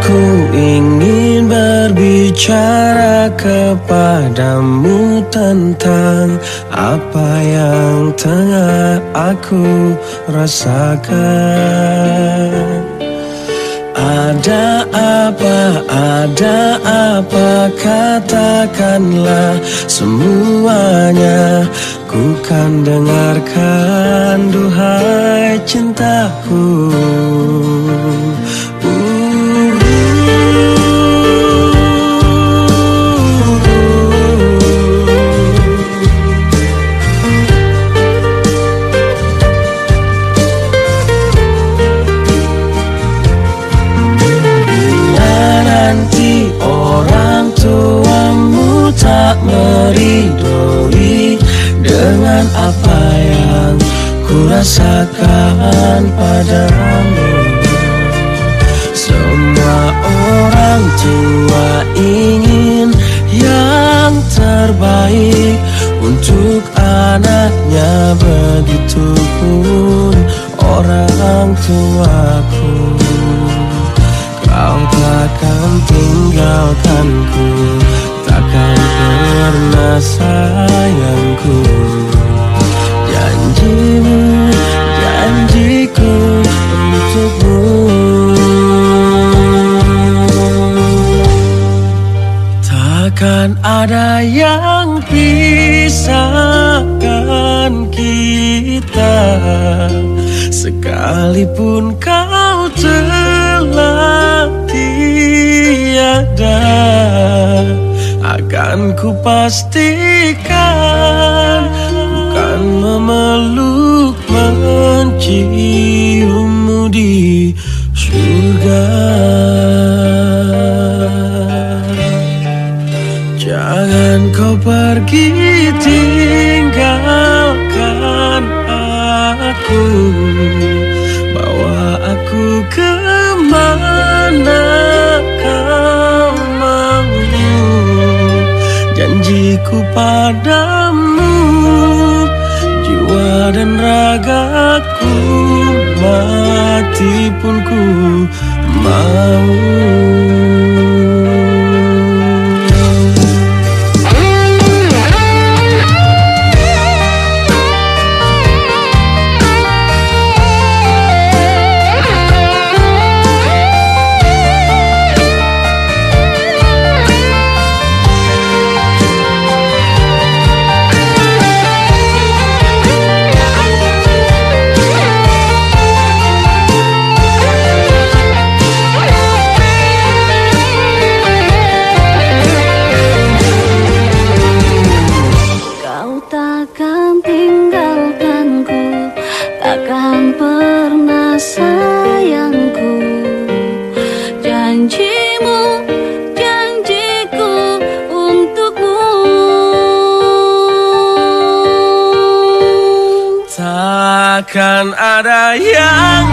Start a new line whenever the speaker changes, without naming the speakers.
Ku ingin berbicara kepadamu tentang apa yang tengah aku rasakan. Ada apa, katakanlah semuanya. Ku kan dengarkan, duhai cintaku. Orang tuamu tak meridoi dengan apa yang ku rasakan padamu. Semua orang tua ingin yang terbaik untuk anaknya, begitupun orang tuaku. Kau takkan tinggalkanku, takkan pernah sayangku. Janjimu, janjiku untukmu. Takkan ada yang pisahkan kita, sekalipun kau telah tiada. Akan ku pastikan, ku kan memeluk menciummu di surga. Jangan kau pergi tinggalkan aku, bawa aku kemana kau mau. Janjiku padamu, jiwa dan ragaku, mati pun ku mau.
Takkan tinggalkanku, takkan pernah sayangku. Janjimu, janjiku untukmu.
Takkan ada yang